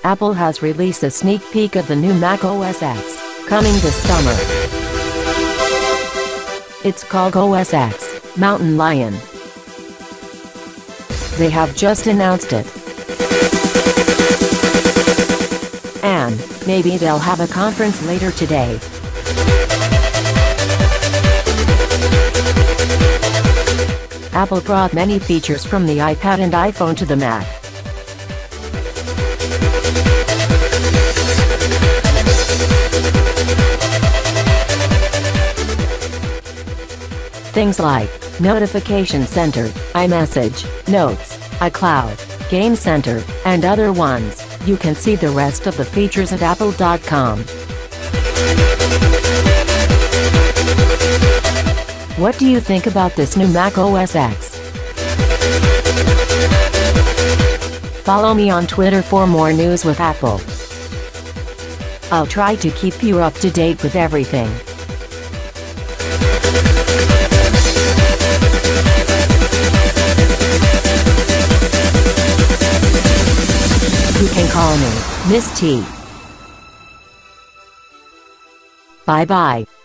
Apple has released a sneak peek of the new Mac OS X, coming this summer. It's called OS X Mountain Lion. They have just announced it. And maybe they'll have a conference later today. Apple brought many features from the iPad and iPhone to the Mac. Things like Notification Center, iMessage, Notes, iCloud, Game Center, and other ones. You can see the rest of the features at apple.com. What do you think about this new Mac OS X? Follow me on Twitter for more news with Apple. I'll try to keep you up to date with everything. You can call me Miss T. Bye bye.